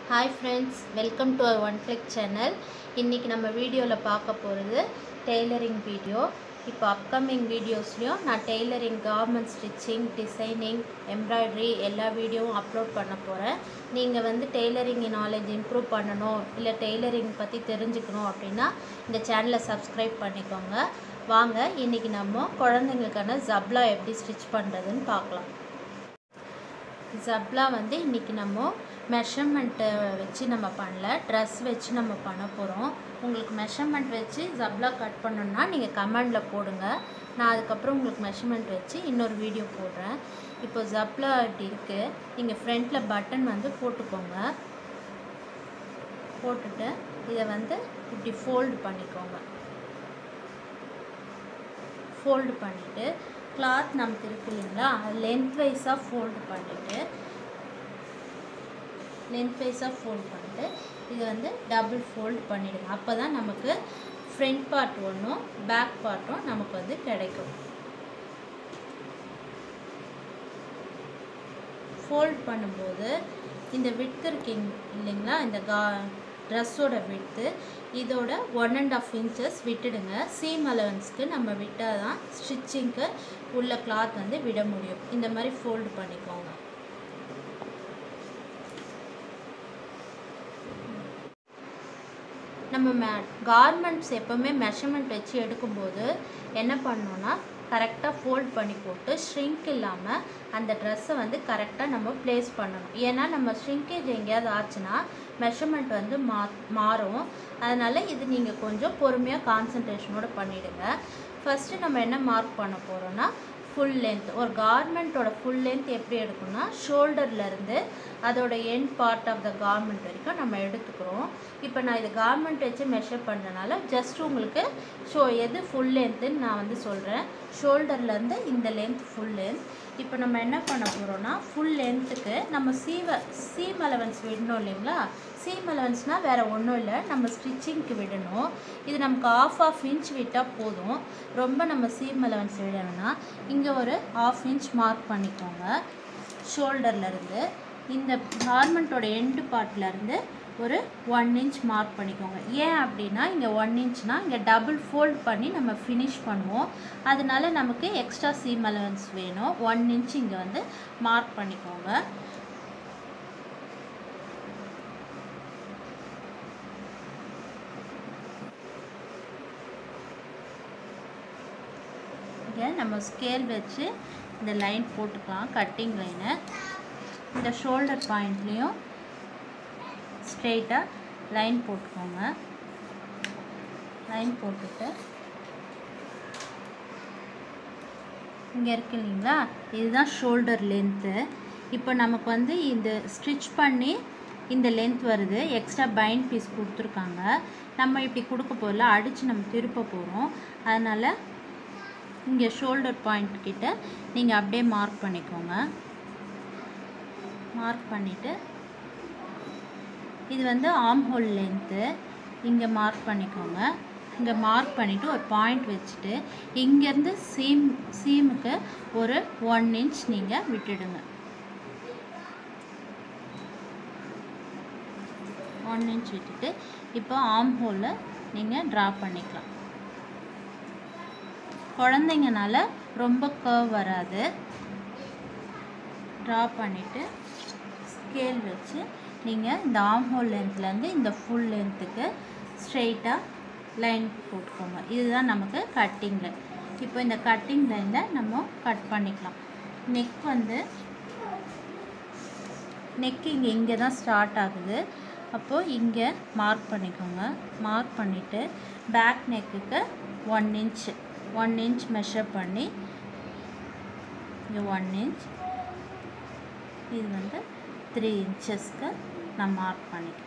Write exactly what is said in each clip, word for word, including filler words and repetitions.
Hi friends, welcome to our one click channel. இன்னைக்கு நம்ம வீடியோல பார்க்க போறது டெய்லரிங் வீடியோ. இப்போ அப்கமிங் வீடியோஸ்லயும் நான் tailoring garment stitching, designing, embroidery எல்லா வீடியோவும் அப்லோட் பண்ண போறேன். நீங்க வந்து டெய்லரிங் knowledge improve பண்ணனும் இல்ல டெய்லரிங் பத்தி தெரிஞ்சுக்கணும் அப்படினா இந்த சேனலை subscribe பண்ணிக்கோங்க. வாங்க இன்னைக்கு நம்ம குழந்தைகளுக்கான ஜப்லா எப்படி ஸ்டிட்ச் பண்றதுன்னு பார்க்கலாம். ஜப்லா வந்து இன்னைக்கு நம்ம மெஷர்மெண்ட் வச்சு நம்ம பண்ணல, Dress வச்சு நம்ம பண்ண போறோம். உங்களுக்கு மெஷர்மெண்ட் வச்சு ஜப்லா கட் பண்ணனும்னா நீங்க கமெண்ட்ல போடுங்க. நான் அதுக்கு அப்புறம் உங்களுக்கு மெஷர்மெண்ட் வச்சு இன்னொரு வீடியோ போடுறேன். இப்போ ஜப்லா இப்படி இருக்கு. நீங்க ஃப்ரண்ட்ல பட்டன் வந்து போட்டுக்கோங்க. போட்டுட்டு இத வந்து இப்படி ஃபோல்ட் பண்ணிக்கோங்க. ஃபோல்ட் பண்ணிட்டு cloth நமக்கு இருக்கு இல்லையா, length wise ஆ fold பண்ணிட்டு length wise ஆ fold பண்ணிட்டு இது வந்து double fold பண்ணிடுங்க. அப்பதான் நமக்கு front part ஒண்ணும் back partம் நமக்கு வந்து கிடைக்கும். fold பண்ணும்போது இந்த width இருக்கு இல்லைங்களா, இந்த dress ஓட width இதோட one and half inches விட்டுடுங்க. seam allowanceக்கு நம்ம விட்டாதான் ஸ்டிச்சிங்க்கு உள்ள cloth வந்து விட முடியும். இந்த மாதிரி fold பண்ணிக்கோங்க. நம்ம garments எப்பவுமே மெஷர்மெண்ட் வச்சு எடுக்கும்போது என்ன பண்ணனும்னா கரெக்ட்டா ஃபோல்ட் பண்ணி போட்டு shrink இல்லாம அந்த Dress வந்து கரெக்ட்டா நம்ம place பண்ணனும். ஏனா நம்ம shrinkage எங்கயாவது ஆச்சுனா மெஷர்மெண்ட் வந்து மாறும். அதனால இது நீங்க கொஞ்சம் பொறுமையா கான்சன்ட்ரேஷனோட பண்ணிடுங்க. ஃபர்ஸ்ட் நம்ம என்ன மார்க் பண்ண போறோம்னா full length. ஒரு garmentோட full length எப்படி எடுக்கணும்னா ஷோல்டர்ல இருந்து அதோட end part of the garment வரைக்கும் நம்ம எடுத்துக்கிறோம். இப்போ நான் இது garment வச்சு மெஷர் பண்றனால just உங்களுக்கு ஷோ எது full length ன்னு நான் வந்து சொல்றேன். ஷோல்டர்ல இருந்து இந்த length full length. இப்போ நம்ம என்ன பண்ண போறோம்னா full lengthக்கு நம்ம seam allowance விடணும் இல்லைங்களா? seam allowanceனா வேற ஒண்ணும் இல்ல, நம்ம ஸ்டிச்சிங்க்கு விடணும். இது நமக்கு half half inch விட்டா போதும். ரொம்ப நம்ம seam allowance விடணும்னா இங்க ஒரு half inch மார்க் பண்ணிக்கோங்க. ஷோல்டர்ல இருந்து இந்த garmentோட end partல இருந்து ஒரு one inch மார்க் பண்ணிக்கோங்க. ஏன் அப்படினா இங்க one inchனா இங்க double fold பண்ணி நம்ம finish பண்ணுவோம். அதனால நமக்கு எக்ஸ்ட்ரா seam allowance வேணும். one inch இங்க வந்து மார்க் பண்ணிக்கோங்க. இங்க நம்ம ஸ்கேல் வச்சு இந்த லைன் போட்டுக்கலாம், கட்டிங் லைன். இந்த ஷோல்டர் பாயிண்ட்லயும் ஸ்ட்ரைட்டா லைன் போட்டுக்கோங்க. லைன் போட்டுட்டு இங்க இருக்கு இல்லைங்களா, இதுதான் ஷோல்டர் லென்த். இப்போ நமக்கு வந்து இந்த ஸ்டிட்ச் பண்ணி இந்த லென்த் வருது. எக்ஸ்ட்ரா பைண்ட் பீஸ் கொடுத்துருக்காங்க. நம்ம இப்படி கொடுக்க போறல அடிச்சு நம்ம திருப்ப போறோம். அதனால இங்க ஷோல்டர் பாயிண்ட் கிட்ட நீங்க அப்படியே மார்க் பண்ணிக்கோங்க. மார்க் பண்ணிட்டு இது வந்து ஆர்ம் ஹோல் லென்த். இங்க மார்க் பண்ணிக்கோங்க. இங்க மார்க் பண்ணிட்டு ஒரு பாயிண்ட் வச்சிட்டு இங்க இருந்து சீம் சீமுக்கு ஒரு one inch நீங்க விட்டுடுங்க. one inch விட்டுட்டு இப்போ ஆர்ம் ஹோல்ல நீங்க டிரா பண்ணிக்கலாம். குழந்தைங்கனால ரொம்ப கர்வ் வராது. டிரா பண்ணிட்டு ஸ்கேல் வச்சு நீங்க இந்த ஆர்ம் ஹோல் லென்த்ல இருந்து இந்த full லென்த்துக்கு ஸ்ட்ரைட்டா லைன் போட்டுக்கோங்க. இதுதான் நமக்கு கட்டிங் லைன். இப்போ இந்த கட்டிங் லைன்ல நம்ம கட் பண்ணிக்கலாம். நெக் வந்து நெக் இங்க இங்க தான் ஸ்டார்ட் ஆகுது. அப்போ இங்க மார்க் பண்ணிக்கோங்க. மார்க் பண்ணிட்டு பேக் நெக்குக்கு one inch one inch measure பண்ணி இங்க one inch, இது வந்து three inchesக்கு நான் மார்க் பண்ணிக்கிறேன்.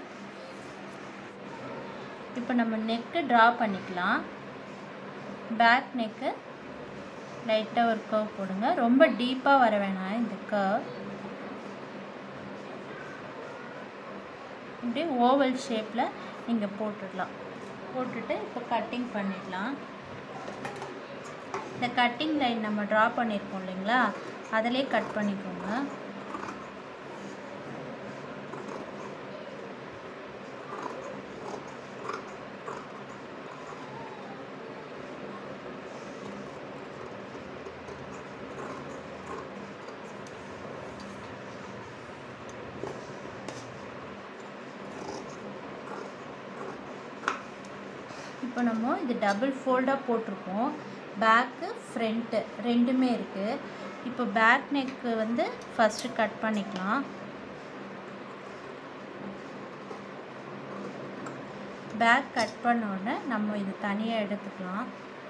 இப்போ நம்ம நெக் டிரா பண்ணிக்கலாம். பேக் நெக் லைட்டா ஒரு கர்வ் போடுங்க. ரொம்ப டீப்பா வர வேணாம் இந்த கர்வ். இப்படி ஓவல் ஷேப்ல நீங்க போட்டுடலாம். போட்டுட்டு இப்போ கட்டிங் பண்ணிடலாம். இந்த கட்டிங் லைன் நம்ம டிரா பண்ணிருக்கோம் இல்லைங்களா, அதிலே கட் பண்ணிக்கோங்க. இப்போ நம்ம இது டபுள் ஃபோல்டாக போட்டிருக்கோம். பேக்கு ஃப்ரண்ட்டு ரெண்டுமே இருக்குது. இப்போ பேக் நெக்கு வந்து ஃபஸ்ட்டு கட் பண்ணிக்கலாம். பேக் கட் பண்ண உடனே நம்ம இது தனியாக எடுத்துக்கலாம்.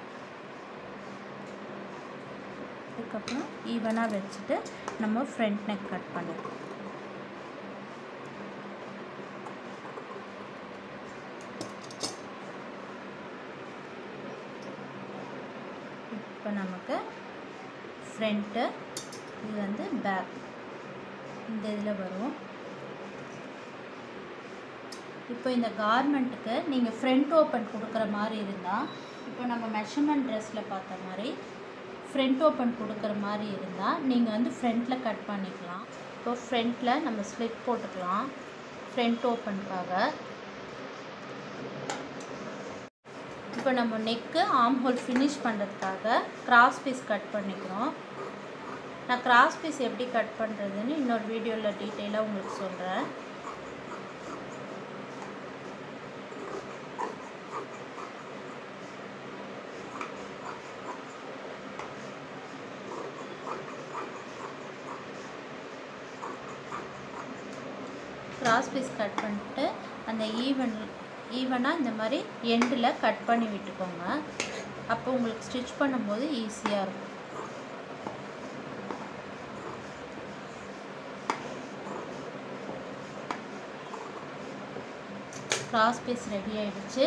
அதுக்கப்புறம் ஈவனாக வச்சுட்டு நம்ம ஃப்ரண்ட் நெக் கட் பண்ணிக்கலாம். இப்போ நமக்கு ஃப்ரண்ட்டு, இது வந்து பேக், இந்த இதில் வரும். இப்போ இந்த கார்மெண்ட்டுக்கு நீங்கள் ஃப்ரண்ட் ஓப்பன் கொடுக்குற மாதிரி இருந்தால், இப்போ நம்ம மெஷர்மெண்ட் ட்ரெஸ்ஸில் பார்த்த மாதிரி ஃப்ரண்ட் ஓப்பன் கொடுக்குற மாதிரி இருந்தால் நீங்கள் வந்து ஃப்ரண்ட்டில் கட் பண்ணிக்கலாம். இப்போ ஃப்ரண்ட்டில் நம்ம ஸ்லிப் போட்டுக்கலாம் ஃப்ரண்ட் ஓப்பனுக்காக. இப்போ நம்ம நெக்கு ஆர்ம் ஹோல் ஃபினிஷ் பண்ணுறதுக்காக கிராஸ் பீஸ் கட் பண்ணிக்கிறோம். நான் கிராஸ் பீஸ் எப்படி கட் பண்ணுறதுன்னு இன்னொரு வீடியோவில் டீட்டெயிலாக உங்களுக்கு சொல்கிறேன். கிராஸ் பீஸ் கட் பண்ணிட்டு அந்த ஈவன் ஈவனாக இந்த மாதிரி எண்டில் கட் பண்ணி விட்டுக்கோங்க. அப்போ உங்களுக்கு ஸ்டிச் பண்ணும்போது ஈஸியாக இருக்கும். கிராஸ் பீஸ் ரெடி ஆகிடுச்சு.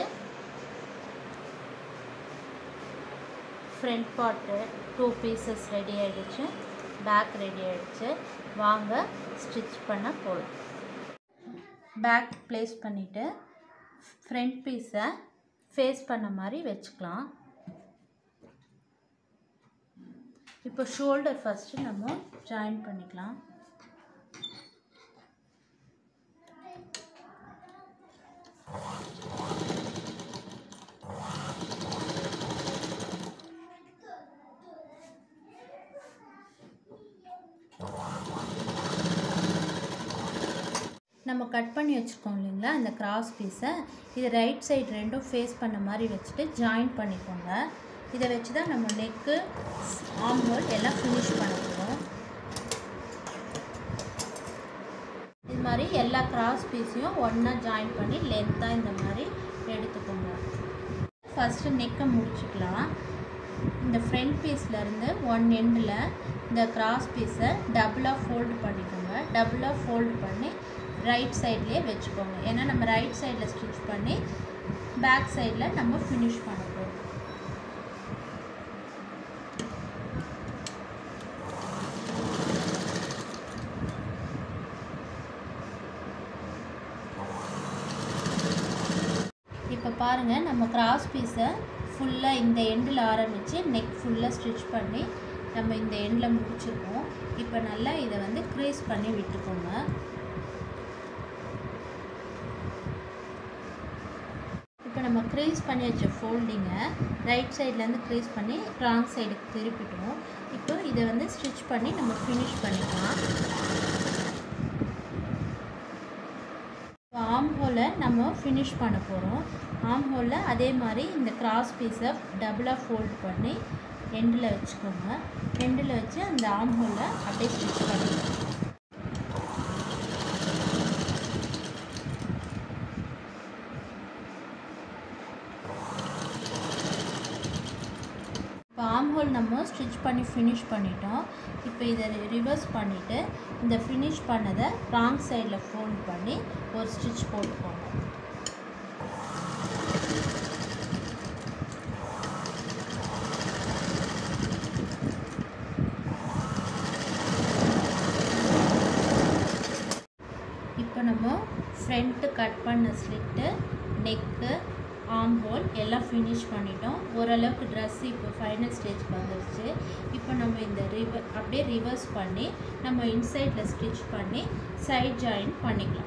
Front part two pieces ready ஆகிடுச்சு. பேக் ரெடி ஆகிடுச்சு. வாங்க ஸ்டிச் பண்ண போகலாம். பேக் ப்ளேஸ் பண்ணிவிட்டு ஃப்ரண்ட் பீஸை ஃபேஸ் பண்ண மாதிரி வச்சுக்கலாம். இப்போ ஷோல்டர் ஃபஸ்ட்டு நம்ம ஜாயின் பண்ணிக்கலாம். நம்ம கட் பண்ணி வச்சுருக்கோம் இல்லைங்களா அந்த கிராஸ் பீஸை, இது ரைட் சைடு ரெண்டும் ஃபேஸ் பண்ண மாதிரி வச்சுட்டு ஜாயின் பண்ணிக்கோங்க. இதை வச்சு தான் நம்ம நெக்கு ஆர்ம் ஹோல் எல்லாம் ஃபினிஷ் பண்ண போகிறோம். இது மாதிரி எல்லா கிராஸ் பீஸையும் ஒன்றா ஜாயின் பண்ணி லென்த்தாக இந்த மாதிரி எடுத்துக்கோங்க. ஃபஸ்ட்டு நெக்கை முடிச்சுக்கலாம். இந்த ஃப்ரண்ட் பீஸ்லேருந்து ஒன் எண்டில் இந்த கிராஸ் பீஸை டபுளாக ஃபோல்டு பண்ணிக்கோங்க. டபுளாக ஃபோல்டு பண்ணி ரைட் சைட்லேயே வச்சுக்கோங்க. ஏன்னா நம்ம ரைட் சைடில் ஸ்டிச் பண்ணி பேக் சைடில் நம்ம ஃபினிஷ் பண்ண போகிறோம். இப்போ பாருங்கள், நம்ம கிராஸ் பீஸை ஃபுல்லாக இந்த எண்டில் ஆரம்பித்து நெக் ஃபுல்லாக ஸ்டிச் பண்ணி நம்ம இந்த எண்டில் முடிச்சிருக்கோம். இப்போ நல்லா இதை வந்து க்ரீஸ் பண்ணி விட்டுக்கோங்க. இப்போ நம்ம க்ரீஸ் பண்ணி வச்ச ஃபோல்டிங்கை ரைட் சைட்லேருந்து க்ரீஸ் பண்ணி ராங் சைடுக்கு திருப்பிட்டோம். இப்போ இதை வந்து ஸ்டிச் பண்ணி நம்ம ஃபினிஷ் பண்ணிக்கலாம். ஆர்ம் ஹோலை நம்ம ஃபினிஷ் பண்ண போகிறோம். ஆர்ம் ஹோலில் அதே மாதிரி இந்த கிராஸ் பீஸை டபுளாக ஃபோல்ட் பண்ணி எண்டில் வச்சுக்கோங்க. எண்டில் வச்சு அந்த ஆர்ம் ஹோலை அப்படியே ஸ்டிச் பண்ணிக்கலாம். இப்போ ஆர்ம் ஹோல் நம்ம ஸ்டிச் பண்ணி ஃபினிஷ் பண்ணிட்டோம். இப்போ இதை ரிவர்ஸ் பண்ணிவிட்டு இந்த ஃபினிஷ் பண்ணதை ராங் சைடில் ஃபோல்ட் பண்ணி ஒரு ஸ்டிச் போட்டுக்கோங்க. இப்போ நம்ம ஃப்ரண்ட்டு கட் பண்ண ஸ்லிட்டு, நெக்கு, ஆர்ம் ஹோல் எல்லாம் ஃபினிஷ் பண்ணிட்டோம். ஓரளவுக்கு ட்ரெஸ் இப்போ ஃபைனல் ஸ்டேஜ்க்கு வந்துடுச்சு. இப்போ நம்ம இந்த ரிவர் அப்படியே ரிவர்ஸ் பண்ணி நம்ம இன்சைடில் ஸ்டிச் பண்ணி சைட் ஜாயின் பண்ணிக்கலாம்.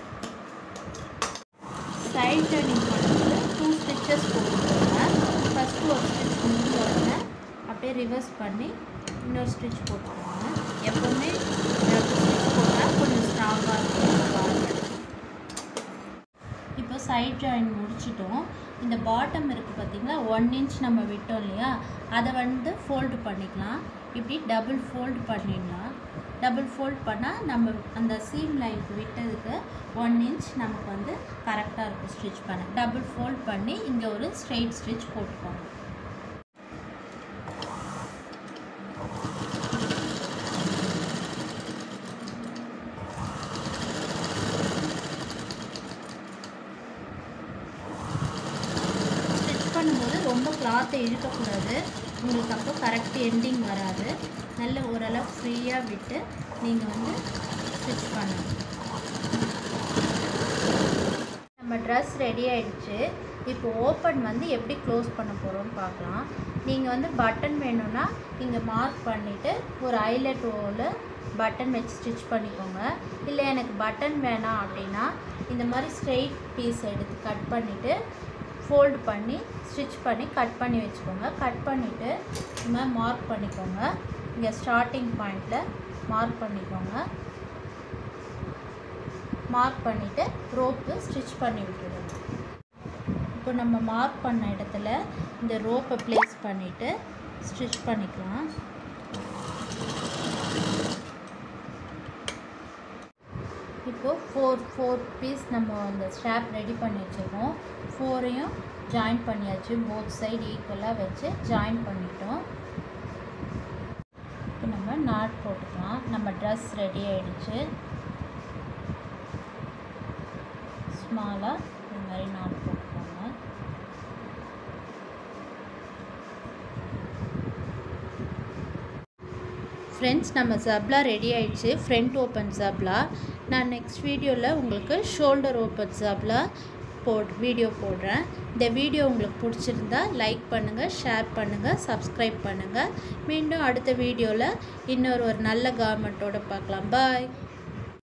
சைட் ஜாயினிங் பண்ணும்போது டூ ஸ்டிச்சஸ் போட்டுக்கோங்க. ஃபஸ்ட்டு ஃபஸ்ட்டு ஒரு ஸ்டிச் முடிஞ்ச உடனே அப்படியே ரிவர்ஸ் பண்ணி இன்னொரு ஸ்டிச் போட்டுக்கோங்க. எப்போவுமே ஸ்டிச் போட்டால் கொஞ்சம் ஸ்ட்ராங்காக இருக்கும் கார்மெண்ட். இப்போ சைட் ஜாயின் முடிச்சிட்டோம். இந்த பாட்டம் இருக்குது பார்த்திங்களா, ஒன் இன்ச் நம்ம விட்டோம் இல்லையா, அதை வந்து ஃபோல்டு பண்ணிக்கலாம். இப்படி டபுள் ஃபோல்டு பண்ணிடலாம். டபுள் ஃபோல்ட் பண்ணால் நம்ம அந்த சீம் லைனுக்கு விட்டதுக்கு ஒன் இன்ச் நமக்கு வந்து கரெக்டாக இருக்கும் ஸ்டிச் பண்ண. டபுள் ஃபோல்ட் பண்ணி இங்கே ஒரு ஸ்ட்ரெயிட் ஸ்டிச் போட்டுக்கோங்க. ஸ்டிச் பண்ணும்போது ரொம்ப கிளாத்தை இழுக்கக்கூடாது, உங்களுக்கு அப்போ கரெக்ட் எண்டிங் வராது. நல்ல ஓரளவு ஃப்ரீயாக விட்டு நீங்கள் வந்து ஸ்டிச் பண்ணணும். நம்ம ட்ரெஸ் ரெடி ஆகிடுச்சு. இப்போ ஓப்பன் வந்து எப்படி க்ளோஸ் பண்ண போகிறோம்னு பார்க்கலாம். நீங்கள் வந்து பட்டன் வேணும்னா இங்கே மார்க் பண்ணிவிட்டு ஒரு ஐலெட் ரோவில் பட்டன் வச்சு ஸ்டிச் பண்ணிக்கோங்க. இல்லை எனக்கு பட்டன் வேணாம் அப்படின்னா இந்த மாதிரி ஸ்ட்ரெயிட் பீஸ் எடுத்து கட் பண்ணிவிட்டு ஃபோல்டு பண்ணி ஸ்டிச் பண்ணி கட் பண்ணி வச்சுக்கோங்க. கட் பண்ணிவிட்டு இந்த மாதிரி மார்க் பண்ணிக்கோங்க. இங்கே ஸ்டார்டிங் பாயிண்டில் மார்க் பண்ணிக்கோங்க. மார்க் பண்ணிவிட்டு ரோப்பு ஸ்டிச் பண்ணி விட்டுடுங்க. இப்போ நம்ம மார்க் பண்ண இடத்துல இந்த ரோப்பை ப்ளேஸ் பண்ணிவிட்டு ஸ்டிச் பண்ணிக்கலாம். இப்போது ஃபோர் ஃபோர் பீஸ் நம்ம அந்த ஸ்ட்ராப் ரெடி பண்ணி வச்சுருக்கோம். ஃபோரையும் ஜாயின் பண்ணியாச்சு. போத் சைடு ஈக்குவலாக வச்சு ஜாயின் பண்ணிட்டோம். இப்போ நம்ம நாட் போட்டுக்கலாம். நம்ம ட்ரெஸ் ரெடி ஆகிடுச்சு. ஸ்மாலாக இந்த மாதிரி நாட் போட்டுக்கோங்க. ஃப்ரெண்ட்ஸ், நம்ம ஜப்லா ரெடி ஆகிடுச்சு. ஃப்ரண்ட் ஓப்பன் ஜப்லா. நான் நெக்ஸ்ட் வீடியோவில் உங்களுக்கு ஷோல்டர் ஓப்பன் ஜப்லா போட் வீடியோ போடுறேன். இந்த வீடியோ உங்களுக்கு பிடிச்சிருந்தா லைக் பண்ணுங்கள், ஷேர் பண்ணுங்கள், சப்ஸ்கிரைப் பண்ணுங்கள். மீண்டும் அடுத்த வீடியோவில் இன்னொரு ஒரு நல்ல கார்மெண்ட்டோடு பார்க்கலாம். பாய்.